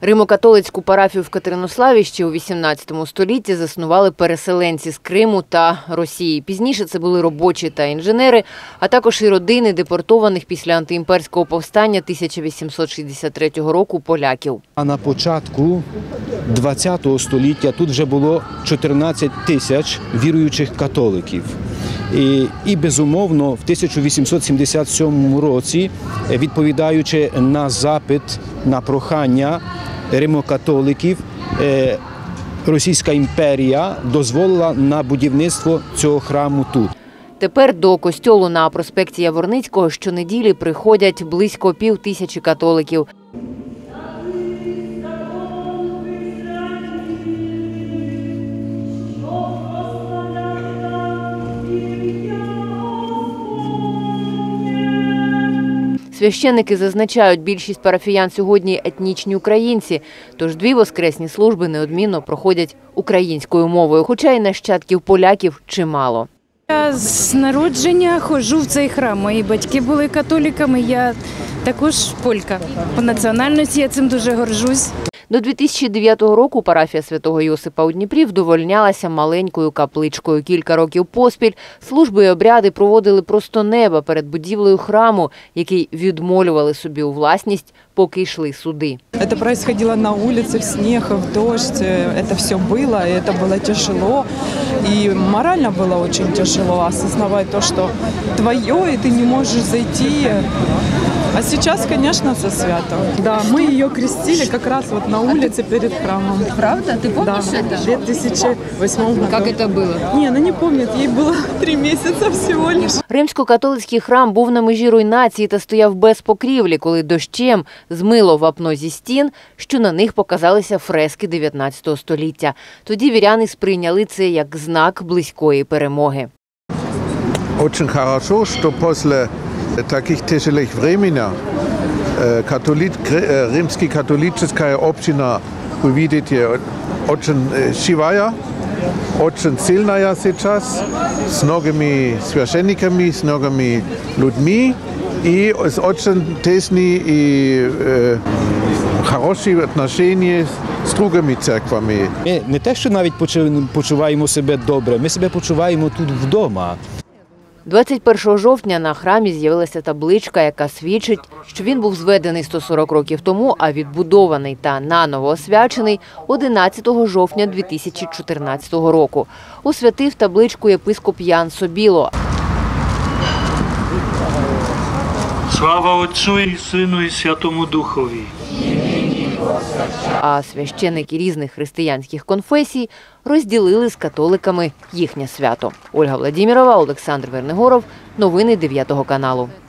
Римо-католицьку парафію в Катеринославі ще у 18 столітті заснували переселенці з Криму та Росії. Пізніше це були робочі та інженери, а також і родини депортованих після антиімперського повстання 1863 року поляків. А на початку ХХ століття тут вже було 14 тисяч віруючих католиків. І безумовно, в 1877 році, відповідаючи на запит, на прохання римокатоликів, Російська імперія дозволила на будівництво цього храму тут. Тепер до костьолу на проспекті Яворницького щонеділі приходять близько 5000 католиків. Священники зазначають, більшість парафіян сьогодні етнічні українці, тож дві воскресні служби неодмінно проходять українською мовою, хоча й нащадків поляків чимало. Я з народження ходжу в цей храм. Мої батьки були католиками, я також полька. По національності я цим дуже горжусь. До 2009 року парафія Святого Йосипа у Дніпрі вдовольнялася маленькою капличкою. Кілька років поспіль служби і обряди проводили просто неба перед будівлею храму, який відмолювали собі у власність, поки йшли суди. Это происходило на улице, в снег, в дождь. Это все было, и это было тяжело. И морально было очень тяжело осознавать то, что твое, и ты не можешь зайти. А сейчас, конечно, это свято. Да, мы ее крестили как раз вот на улице перед храмом. Правда? Ты помнишь это? В 2008 году. Как это было? Не, она не помнит, ей было 3 месяца всего лишь. Римсько-католицький храм був на межі руйнації та стояв без покрівлі, коли дощем змило вапно зі стін, що на них показалися фрески 19 століття. Тоді віряни сприйняли це як знак близької перемоги. Очень хорошо, что после таких тяжелых времен римско-католическая община, вы видите, очень живая, очень сильная сейчас, с многими священниками, с многими людьми и с очень тесными и хорошие отношения з другими церквами. Ми не те, що навіть почуваємо себе добре, ми себе почуваємо тут вдома. 21 жовтня на храмі з'явилася табличка, яка свідчить, що він був зведений 140 років тому, а відбудований та наново освячений 11 жовтня 2014 року. Освятив табличку єпископ Ян Собіло. Слава Отцю і Сину і Святому Духові. А священники різних християнських конфесій розділили з католиками їхнє свято. Ольга Владимирова, Олександр Вернигоров. Новини 9 каналу.